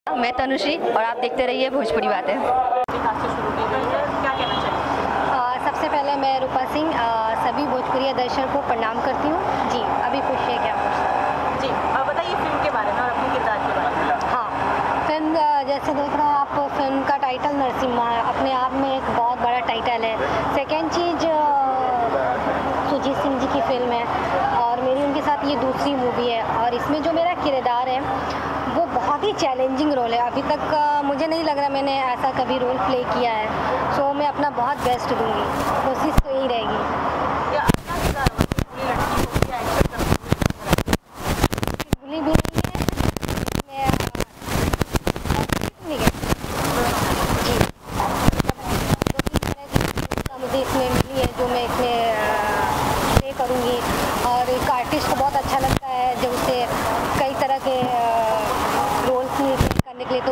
मैं तनुश्री और आप देखते रहिए भोजपुरी बातें। सबसे पहले मैं रूपा सिंह सभी भोजपुरी दर्शकों को प्रणाम करती हूँ। जी अभी पूछिए क्या पूछना जी। बताइए फिल्म के बारे में और अपने किरदार के बारे में। हाँ, फिल्म जैसे देख रहे हैं आप, फिल्म का टाइटल नरसिम्हा है, अपने आप में एक बहुत बड़ा टाइटल है। सेकेंड चीज़ सुजीत सिंह जी की फिल्म है और मेरी उनके साथ ये दूसरी मूवी है और इसमें जो मेरा किरदार है वो बहुत ही चैलेंजिंग रोल है। अभी तक मुझे नहीं लग रहा मैंने ऐसा कभी रोल प्ले किया है, सो मैं अपना बहुत बेस्ट दूंगी, कोशिश तो यही रहेगी। भूली भी नहीं है मैं जी, मुझे इसमें मिली है जो मैं इसमें प्ले करूँगी और एक आर्टिस्ट को बहुत अच्छा लगता है जब उसे कई तरह के रोल्स करने के लिए, तो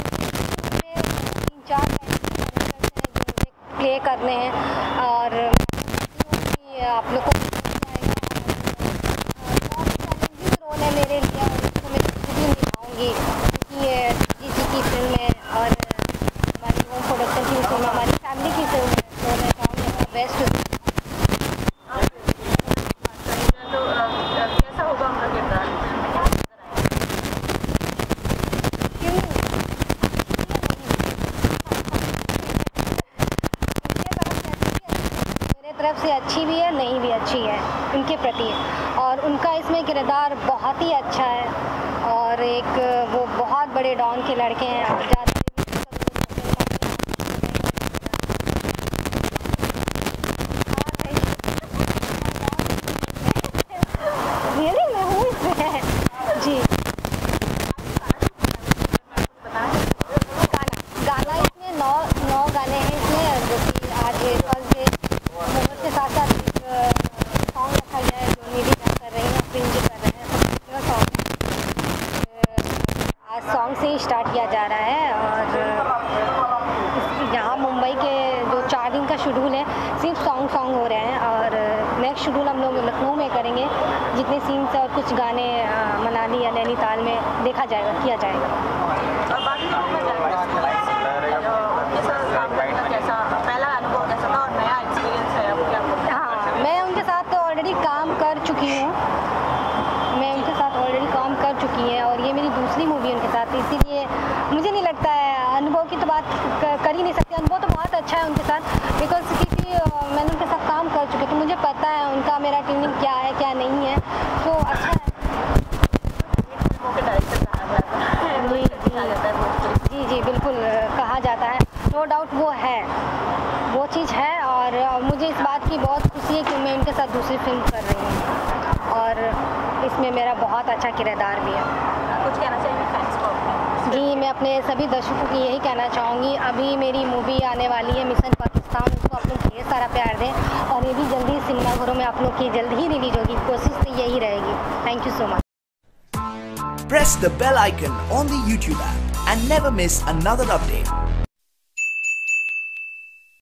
3-4 प्ले करने हैं और आप लोग को बहुत चैलेंजिंग रोल है मेरे लिए और इसको मैं भी निभाऊँगी क्योंकि ये जी की फिल्म है और हमारी होम प्रोडक्शन की फिल्म, हमारी फैमिली की फिल्म है, तो मैं चाहूँगी अपना बेस्ट। कैसा होगा हमारा किरदार? मेरे तरफ से अच्छी भी है, नहीं भी अच्छी है उनके प्रति, और उनका इसमें किरदार बहुत ही अच्छा है और एक वो बहुत बड़े डॉन के लड़के हैं और ज़्यादा मैं हूँ इसमें जी। गाना इसमें 9 गाने हैं इसमें, जो कि आज फर्स्ट डे मोहर के साथ साथ सॉन्ग रखा गया है जो मेरी डांस कर रही हैं, फ्रिंज कर रहे हैं, सॉन्ग आज सॉन्ग से ही स्टार्ट किया जा रहा है और यहाँ मुंबई के जो 4 दिन का शेड्यूल है सिर्फ सॉन्ग हो रहे हैं और नेक्स्ट शेड्यूल हम लोग लखनऊ में करेंगे, जितने सीन्स और कुछ गाने मनाली या नैनीताल में देखा जाएगा, किया जाएगा। और बाकी कैसा पहला अनुभव कैसा था और नया एक्सपीरियंस है आपको क्या? हाँ, मैं उनके साथ ऑलरेडी काम कर चुकी हूँ, है और ये मेरी दूसरी मूवी है उनके साथ, इसीलिए मुझे नहीं लगता है अनुभव की तो बात कर ही नहीं सकती। अनुभव तो बहुत अच्छा है उनके साथ, बिकॉज क्योंकि मैंने उनके साथ काम कर चुकी, तो मुझे पता है उनका मेरा ट्यूनिंग क्या है क्या नहीं है, तो अच्छा है। जी बिल्कुल कहा जाता है, नो डाउट वो चीज़ है और मुझे इस बात की बहुत खुशी है कि मैं उनके साथ दूसरी फिल्म कर रही हूँ और इसमें मेरा बहुत अच्छा किरदार भी है। कुछ कहना चाहिए फैंस को? जी, मैं अपने सभी दर्शकों को यही कहना चाहूँगी, अभी मेरी मूवी आने वाली है मिशन पाकिस्तान, उसको आप लोग ढेर सारा प्यार दें और ये भी जल्दी सिनेमाघरों में आप लोग की जल्द ही रिलीज होगी, कोशिश तो यही रहेगी। Thank you so much. Press the bell icon on the YouTube app and never miss another update.